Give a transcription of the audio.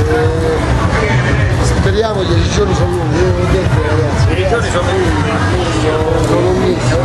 Speriamo, 10 giorni sono lunghi, io ho detto ragazzi, 10 giorni sono sono un mese.